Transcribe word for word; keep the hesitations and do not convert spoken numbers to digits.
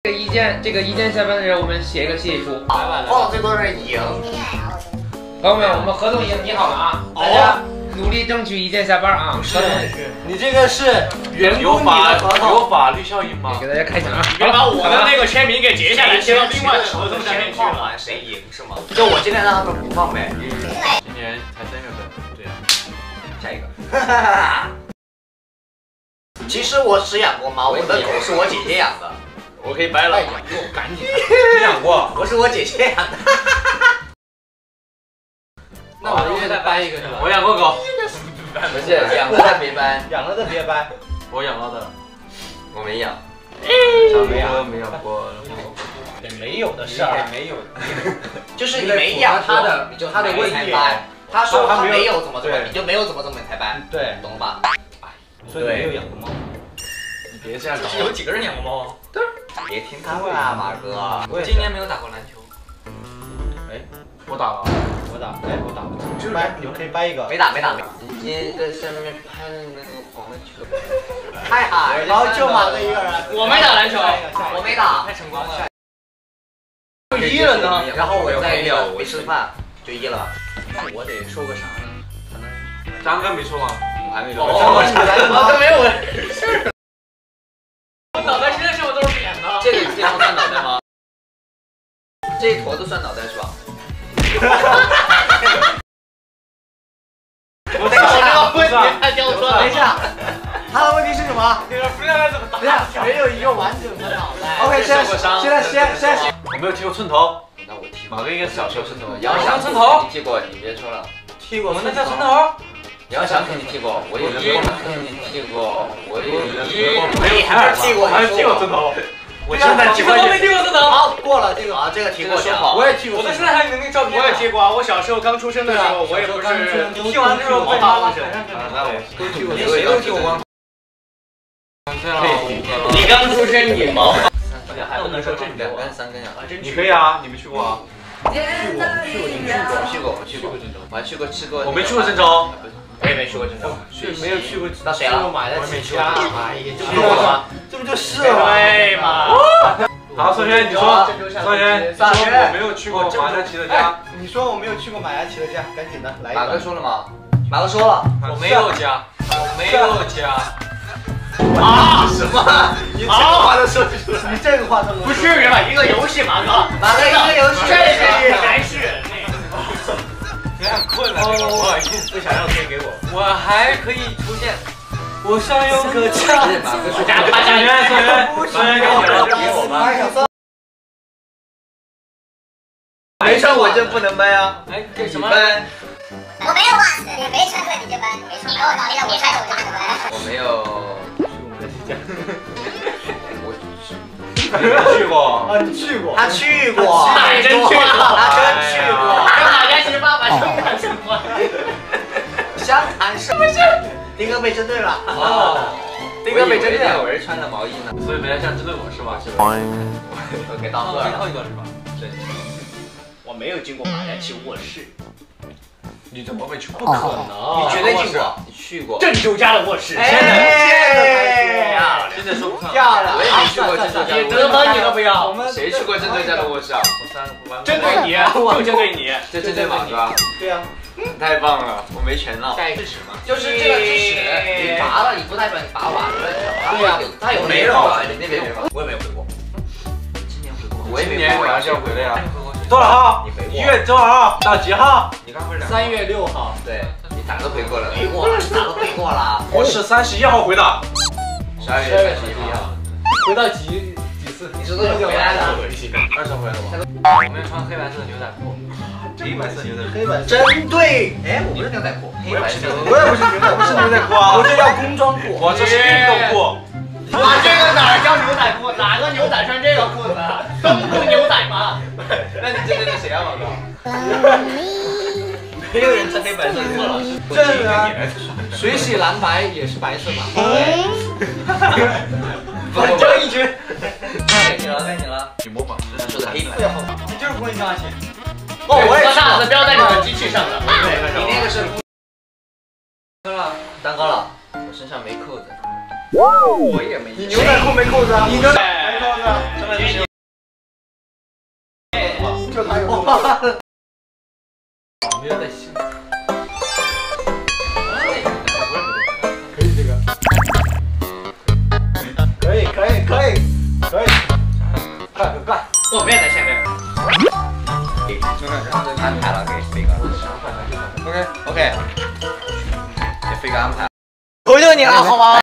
这个一键这个一键下班的人，我们写一个协议书， 放最多人赢。 朋友们，我们合同已经拟好了啊，大家努力争取一键下班啊！合同， 你这个是员工你的合同，有法律效应吗？ 给大家开奖啊！ 别把我的那个签名给截下来，贴到另外合同下面去了。 谁赢是吗？就我今天让他们不放呗。 今年才三月份，对呀。 下一个。其实我只养过猫，我的狗是我姐姐养的。 我可以掰了， 给我赶紧！ 你养过？ 不是我姐姐养的。 那我现在掰一个是吧？ 我养过狗， 不是养了的别掰， 养了的别掰。我养了的， 我没养。 没养没养过。没有的事儿，没有。 就是你没养他的，你就他的问题掰。他说他没有怎么怎么，你就没有怎么怎么才掰。对，懂了吧？ 所以你没有养过猫。你别这样搞。 有几个人养过猫？ 别听他的啊，马哥。 我今年没有打过篮球。 哎，我打了，我打，哎，我打了。就是掰，你们可以掰一个。 没打，没打。你在上面拍的那个黄球，太好，然后就马哥一个人。 我没打篮球， 我没打， 太成功了。 就一了呢。 然后我在那个没吃饭，就一了。我得说个啥呢？ 张哥没说吗？我还没说。 我都没有事儿。 我脑袋现在上面都是扁的。 这个地方算脑袋吗？这一坨都算脑袋是吧？ 我这个问题太刁钻了。 等一下，他的问题是什么？ 这个不知道该怎么打。 没有一个完整的脑袋。OK， 现在现在先先，我没有踢过寸头。 那我踢马哥应该是小时候寸头。 杨翔寸头，你踢过，你别说了。 踢过， 我那叫寸头。 杨翔肯定踢过，我也肯定踢过，我也你还是踢过，还是踢过寸头。我现在几分都没踢过寸头。 好，过了这个啊，这个踢过说好。我也踢过。 我到现在还有那个照片。我也踢过啊，我小时候刚出生的时候，我也不是踢完之后被妈妈甩上去了。 那我都踢过，谁都踢过光。 你刚出生你毛。 还不能说正两根三根呀？ 你可以啊，你们去过啊？ 去过，去过，你去过，去过，我去过郑州，我还去过吃过。 我没去过郑州。 我也没去过郑州， 没有去过。 那谁了？ 买的几家？哎呀， 去过吗？ 这不就是吗？ 对嘛。 好，宋轩，你说，宋轩，你说我没有去过马家奇的家。你说我没有去过马家奇的家，赶紧的来一个。 马哥说了吗？马哥说了， 我没有家，我没有家。 啊？什么？你这个话都说出来？ 你这个话都不至于吧？一个游戏，马哥， 马哥一个游戏， 这个还是那个。 有点困了，不好意思，不想要可以给我。 我还可以出现。我想有个家。 马家家家园，宋元，宋元给我了，给我吧。 没穿我就不能掰啊！ 哎，这什么？ 我没有袜子，你没穿过你就掰，没穿过你让我穿我就不能掰。 我没有。 我没去过啊，你去过？ 他去过， 他真去过， 他真去过。 跟马家奇爸爸相谈甚欢。 相谈甚欢。丁哥被针对了。哦。丁哥被针对了，我是穿的毛衣呢。 所以没人想针对我是吧？是吧？ 我给当最后一个是吧？ 对。 我没有进过马家奇卧室。 你怎么会去过？不可能！ 你绝对进过，你去过。 郑州家的卧室。 哎， 现在说不上。 漂亮！我也没去过郑州家。 你德芬你都不要。 我们谁去过郑州家的卧室啊？ 针对你，就针对你。 这针对马哥。对啊。太棒了，我没全了。 下一个是什么？ 就是这个智齿，你拔了，你不代表你拔完了。对呀，他有没有？那边有吗？我也没有回过。今年回过。我也没回过。 马上就要回了呀。多少号？一月多少号？到几号？你刚回两。三月六号。 对，你咋都回过了？回过了，咋都回过了？ 我是三十一号回的。 十二月三十一号。 回到几几次？ 你是多久回来的？ 二十回来了吧？我们要穿黑白色的牛仔裤。 黑白色牛仔裤。 黑白针对。哎，我不是牛仔裤，黑白色。 我也不是牛仔，不是牛仔裤啊，我这叫工装裤。我这是运动裤。 哇，这个哪叫牛仔裤？哪个牛仔穿这个裤子？东部牛仔吗？ 那你针对的谁啊，马哥？ 没有人穿黑白色的，莫老师。 这啊，水洗蓝白也是白色嘛？对。 反正一群。 该你了，该你了。 你模仿， 说的黑白。 你就是不会钢琴。 哦，我也是。大子标在你的机器上的。 你那个是。蛋糕了，我身上没扣子。 我也没。 你牛仔裤没扣子啊？你的。 桌子， 上面就就他有桌子。 没有在想。 可以这个。可以可以可以可以。快快快！ 我没有在下面。安排了给飞哥。OK OK。给飞哥安排。求求你了，好吗？